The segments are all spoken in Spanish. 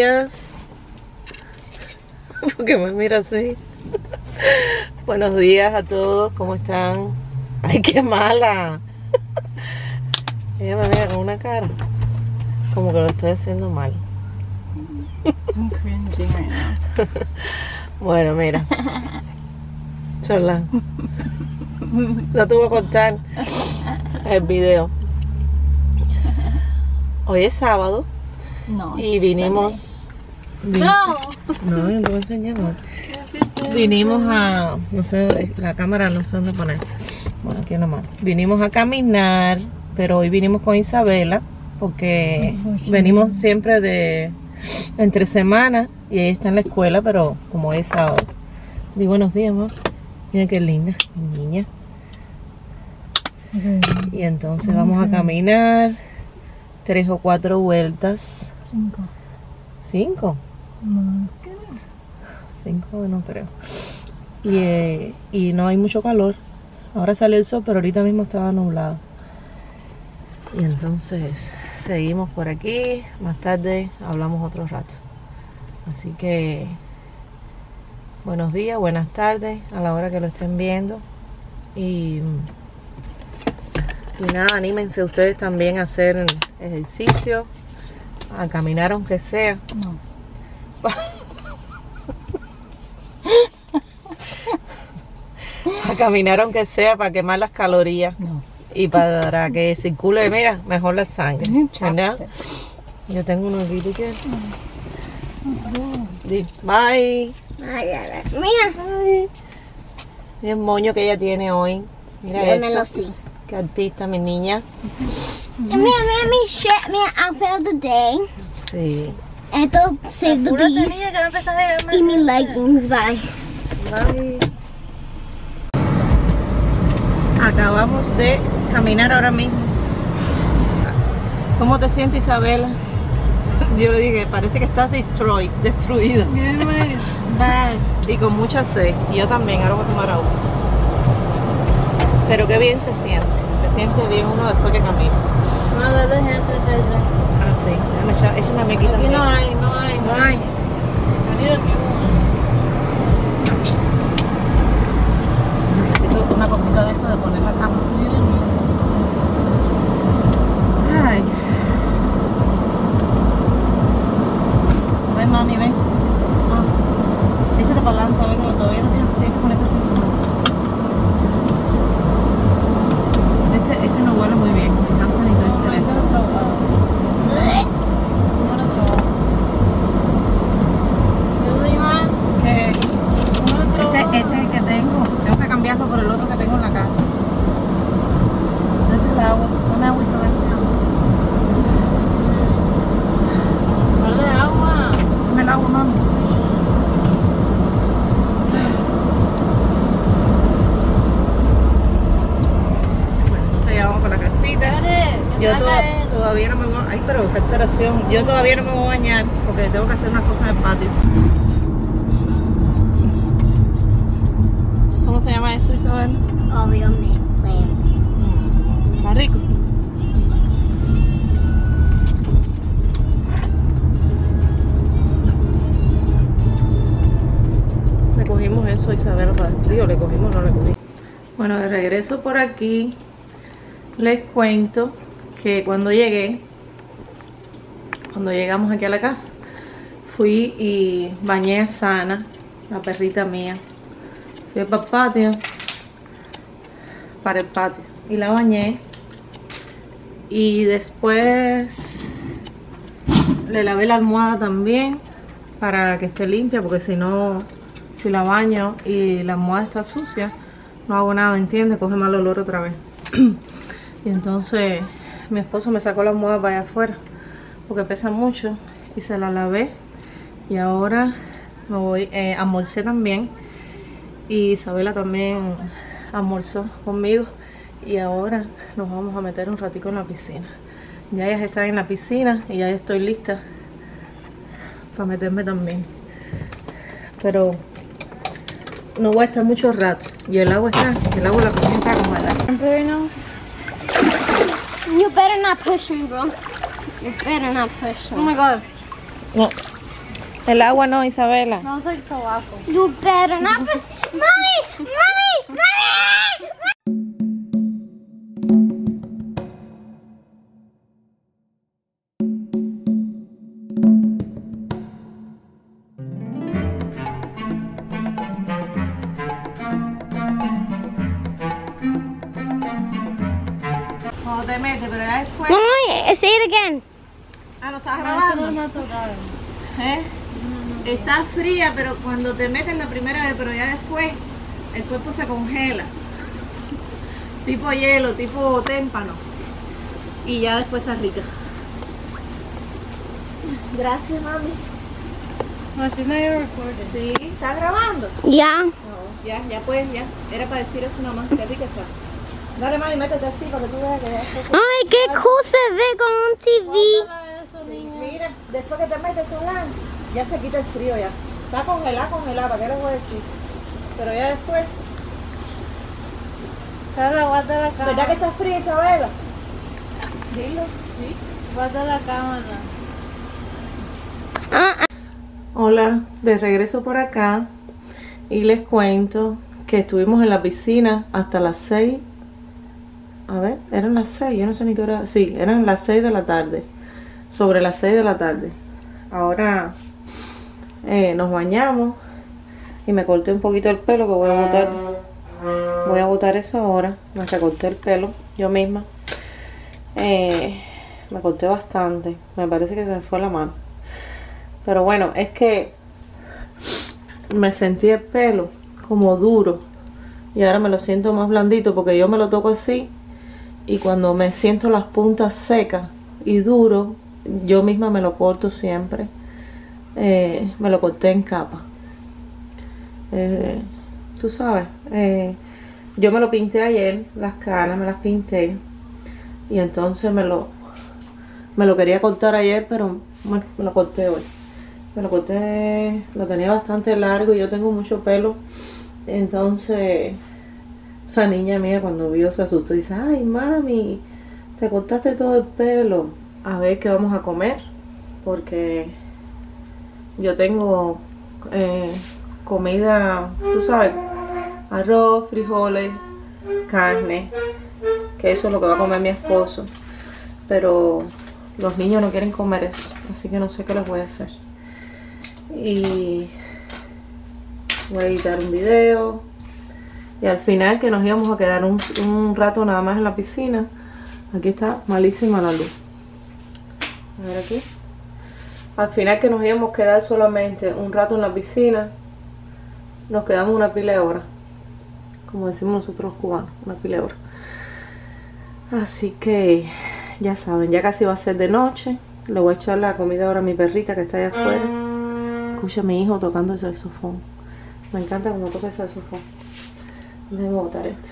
días. ¿Por qué me mira así? Buenos días a todos, ¿cómo están? ¡Ay, qué mala! Ella me mira con una cara como que lo estoy haciendo mal. I'm cringing right now. Bueno, mira. Chola. No te voy a contar el video. Hoy es sábado No. y vinimos... No. No, yo te voy a enseñar. Vinimos a... No sé, la cámara no sé dónde poner. Bueno, aquí nomás. Vinimos a caminar, pero hoy vinimos con Isabela porque venimos siempre de... entre semana y ella está en la escuela, pero como hoy es sábado. Di buenos días, mamá. Mira qué linda, mi niña. Y entonces vamos a caminar 3 o 4 vueltas. 5. 5. No. 5 no creo. Y no hay mucho calor. Ahora sale el sol, pero ahorita mismo estaba nublado. Y entonces seguimos por aquí. Más tarde hablamos otro rato. Así que buenos días, buenas tardes a la hora que lo estén viendo. Y nada, anímense ustedes también a hacer ejercicio, a caminar aunque sea. No. A caminar aunque sea para quemar las calorías. No. Y para que circule, mira, mejor la sangre, ¿verdad? Yo tengo unos vídeos que... Bye. Mira, Bye. Mira el moño que ella tiene hoy. Mira dímelo eso. sí. Qué artista, mi niña. Mira, mi outfit of the day. Sí. Esto, Save the Bees. Y mi leggings, bye. Bye. Acabamos de caminar ahora mismo. ¿Cómo te sientes, Isabela? Yo le dije, parece que estás destruida. Bad. Y con mucha sed. Y yo también, ahora voy a tomar agua. Pero qué bien se siente. Se siente bien uno después que camina. No, de hand sanitizer. Ah, sí. Déjame echar, échame aquí Aquí también. no hay. No hay. I need a new one. Necesito una cosita de esto de poner la cama. Ay. Ven, mami, ven. Échate para adelante, a ver, que todavía no tienes que ponerte cinturón. Este no huele muy bien. Hand sanitizer. I'm gonna throw up. I'm gonna throw up. Really, man? Que I'm gonna throw up. este es el que tengo. Tengo que cambiarlo por el otro que tengo en la casa. Este es el agua. Dame agua, Isabel. Dale agua. Dame el agua, mami. Bueno, entonces ya vamos para la casita. Yo todavía no me voy a... Ay, pero qué esperación. Yo todavía no me voy a bañar porque tengo que hacer unas cosas en el patio. ¿Cómo se llama eso, Isabel? Oreo McFlurry. Está rico. Le cogimos eso, Isabel, para el frío. Le cogimos, no le cogimos. Bueno, de regreso por aquí, les cuento que cuando llegamos aquí a la casa, fui y bañé a Sana, la perrita mía. Fui para el patio, y la bañé. Y después le lavé la almohada también para que esté limpia, porque si no, si la baño y la almohada está sucia, no hago nada, ¿entiendes? Coge mal olor otra vez. Y entonces mi esposo me sacó la almohada para allá afuera porque pesa mucho y se la lavé. Y ahora me voy, almorcé también. Y Isabela también almorzó conmigo. Y ahora nos vamos a meter un ratico en la piscina. Ya ellas están en la piscina y ya estoy lista para meterme también. Pero no voy a estar mucho rato. Y el agua de la piscina está como helada. You better not push me, bro. You better not push me. Oh my god. No. El agua no, Isabela. No soy sobaco. You better not. Mommy! Cuando te metes, pero ya después... Mommy, say it again. Ah, ¿no estás Eso grabando? no es natural. ¿Eh? Está fría, pero cuando te metes la primera vez, pero ya después el cuerpo se congela. Tipo hielo, tipo témpano. Y ya después está rica. Gracias, mami. No, she's not even recording. Sí, ¿estás grabando? Yeah. No, ya pues, ya. Era para decir eso nomás, qué rica está. Dale, mami, métete así para que tú veas que ya está. Ay, qué cool se ve con TV. Guárdala eso, Sí, niña. mira, después que te metes un lunch, ya se quita el frío ya. Está congelada, ¿para qué les voy a decir? Pero ya después, Sara, guarda la cámara. ¿verdad que está fría, Isabela? Dilo, sí. Guarda la cámara. Hola, de regreso por acá y les cuento que estuvimos en la piscina hasta las 6. A ver, eran las 6, yo no sé ni qué hora. Sí, eran las 6 de la tarde. Sobre las 6 de la tarde. Ahora nos bañamos y me corté un poquito el pelo que voy a botar. Voy a botar eso ahora. Me recorté el pelo yo misma. Me corté bastante. Me parece que se me fue la mano. Pero bueno, es que me sentí el pelo como duro. Y ahora me lo siento más blandito porque yo me lo toco así. Y cuando me siento las puntas secas y duro, yo misma me lo corto siempre. Me lo corté en capa. Tú sabes, yo me lo pinté ayer, las canas me las pinté. Y entonces me lo quería cortar ayer, pero bueno, me lo corté hoy. Me lo corté, lo tenía bastante largo y yo tengo mucho pelo. Entonces la niña mía cuando vio se asustó y dice: ay mami, te cortaste todo el pelo. A ver qué vamos a comer, porque yo tengo comida, tú sabes, arroz, frijoles, carne, que eso es lo que va a comer mi esposo, pero los niños no quieren comer eso, así que no sé qué les voy a hacer. Y voy a editar un video. Y al final, que nos íbamos a quedar un rato nada más en la piscina. Aquí está malísima la luz. A ver aquí. Al final, que nos íbamos a quedar solamente un rato en la piscina, nos quedamos una pila de horas. Como decimos nosotros los cubanos, una pila de horas. Así que ya saben, ya casi va a ser de noche. Le voy a echar la comida ahora a mi perrita que está allá afuera. Escucha a mi hijo tocando el saxofón. Me encanta cuando toca el saxofón. Déjame botar esto.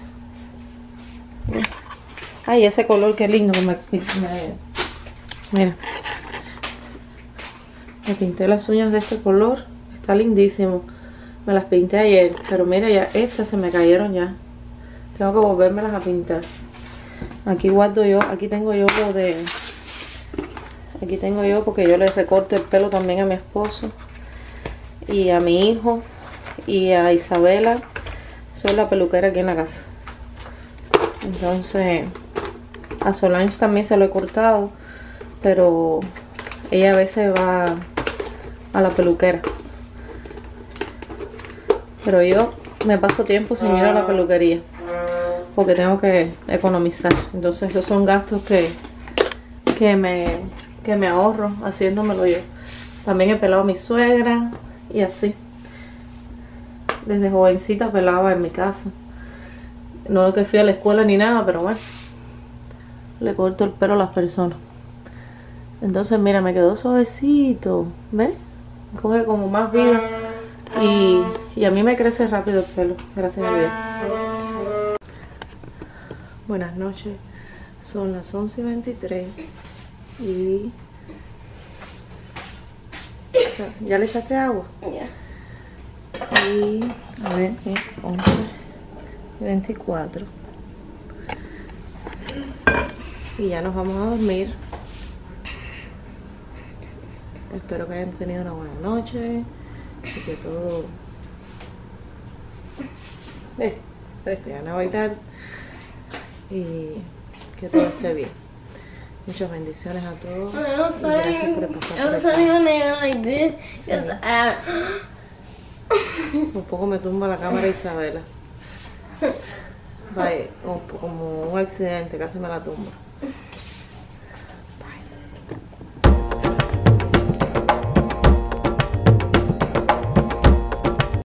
Ay, ese color, qué lindo. Mira. Me pinté las uñas de este color. Está lindísimo. Me las pinté ayer. Pero mira, ya estas se me cayeron ya. Tengo que volvérmelas a pintar. Aquí guardo yo. Aquí tengo yo lo de... Aquí tengo yo porque yo le recorto el pelo también a mi esposo. Y a mi hijo. Y a Isabela. Soy la peluquera aquí en la casa. Entonces a Solange también se lo he cortado, pero ella a veces va a la peluquera. Pero yo me paso tiempo sin ir a la peluquería porque tengo que economizar. Entonces esos son gastos que me ahorro haciéndomelo yo. También he pelado a mi suegra y así. Desde jovencita pelaba en mi casa. No es que fui a la escuela ni nada, pero bueno, le corto el pelo a las personas. Entonces mira, me quedó suavecito, ¿ves? Coge como más vida. Y a mí me crece rápido el pelo, gracias a Dios. Buenas noches, son las 11:23 y... ¿Ya le echaste agua? Yeah. Y a ver, 11:24 y ya nos vamos a dormir. Espero que hayan tenido una buena noche y que todo... que van a bailar y que todo esté bien. Muchas bendiciones a todos. Y gracias por pasar por acá. Un poco me tumba la cámara Isabela. Vaya, como un accidente, casi me la tumba.